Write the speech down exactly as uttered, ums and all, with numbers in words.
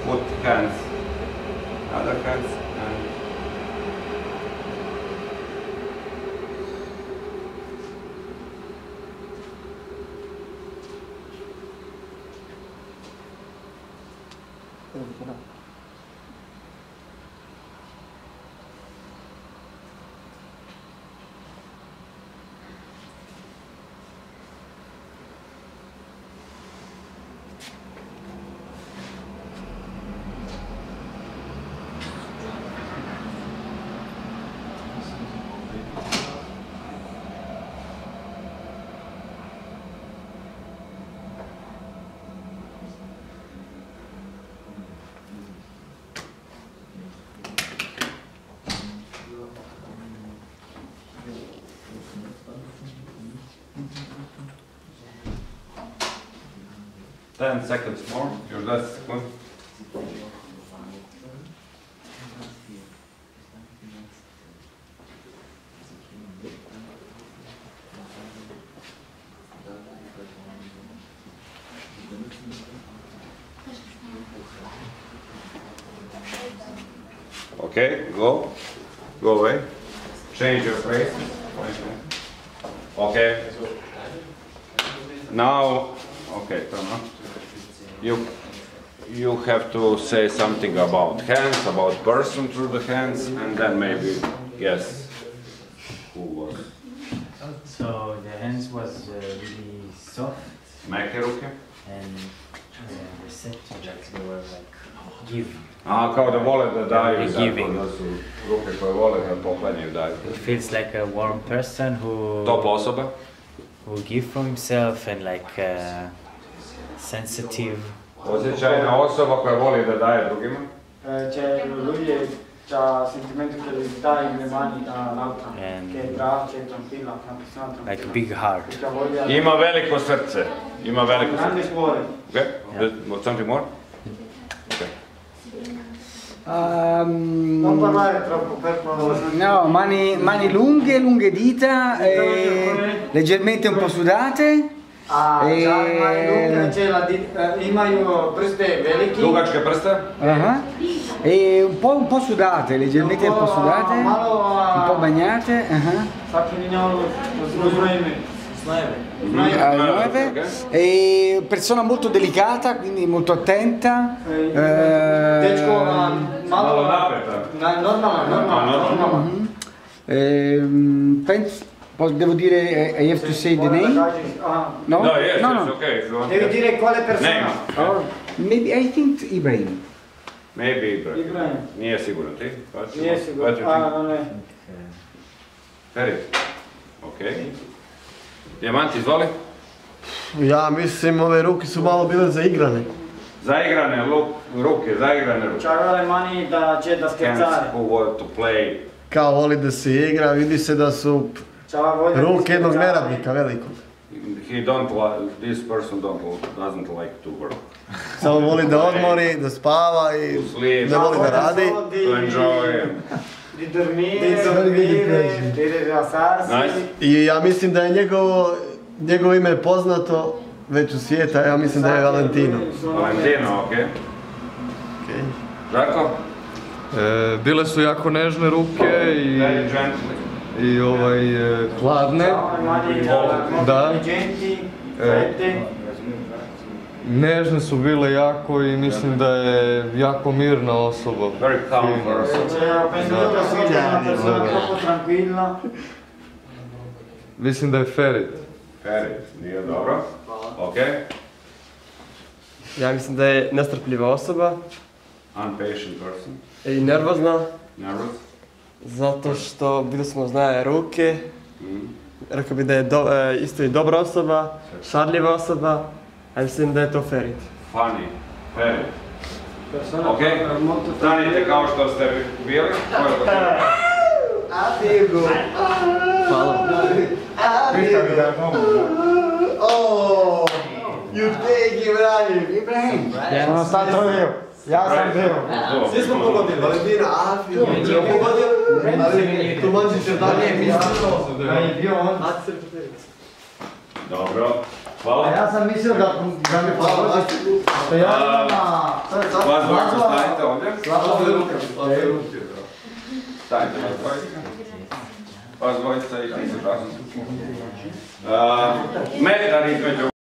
put hands, other hands, and ten seconds more, your last second. Okay, go, go away, change your place. Okay, now, okay, turn on. You, you have to say something about hands, about person through the hands, and then maybe guess who was. So the hands was uh, really soft. Meke ruke? And uh, receptive, they were like giving. A, kao da vole da daju, They're giving. da su ruke koje vole da poklanjaju daju. It feels like a warm person who Topla osoba? who give from himself and like uh, sensitive. Osjećajna osoba koja voli da daje drugima? Cioè lui ha sentimento che gli dà le mani all'altra, che è brava, che è tranquilla, una persona tranquilla. Like a big heart. Ima veliko srce. Ima veliko Grande srce. cuore. Okay, yeah. Something more? Okay. Um, Non parlare troppo, per favore. No, mani, mani lunghe, lunghe dita, e leggermente un po' sudate. A e... già mani lunghe, c'è la dita, imaju prste veliki. Dugačke prste? Uh-huh. E un po', un po' sudate, leggermente un po' sudate, un po' bagnate. Uh-huh. E persona molto delicata, quindi molto attenta. Dečko malo napeta. Normalno, normalno. Devo dire, I have to say the name? No? No, yes, no, it's no. okay. If you want. Devi dire quale persona. Oh, maybe I think Ibrahim. Maybe Ibrahim. Ibrahim. Nije siguran, ti? Nije siguran, a non è. Ferit. Ok. Dijamant, izvoli. Ja mislim ove ruke su malo bile zaigrane. Zaigrane ruke, zaigrane ruke. C'aveva le mani da, c'è da scherzare. Hands who want to play. Kao voli da se igra, vidi se da su ruke jednog neradnika velikog. He don't like, this person don't, doesn't like to work. Samo voli da odmori, da spava i ne voli da radi. To enjoy. Di dormire, di dormire, di rilassarsi. I ja mislim da je njegovo, njegovo ime poznato već u svijeta, ja mislim da je Valentino. Valentino, okej. Žarko? E, bile su jako nežne ruke i, i ovaj, e, hladne. Da. E, nežne su bile jako i mislim da je jako mirna osoba. Very calm person. Mislim da je Ferit. Ferit, nije dobro. Ok. Ja mislim da je nestrpljiva osoba. Unpatient person. I nervozna. Nervous. Zato što bili smo znaje ruke. Rekao bi da je do, e, isto i dobra osoba, šarljiva osoba. A mislim da je to Ferit. Funny. Ferit. Ok. Stanite kao što ste bili. Adigo. Hvala. Oh, you take Ibrahim. Ibrahim. Sono stato io. Ja sam bio. Svi smo pogodili, Valentina, Afio, je pogodio, ali tumačiće dalje, mi smo to. Da je bio on. Dobro. Hvala. A ja sam mislio da, da mi pomoći. Što ja imam na... Vas dvojica stavite ovdje. Slava ruke. Stavite vas dvojica. Vas dvojica i ti se časno. Metar između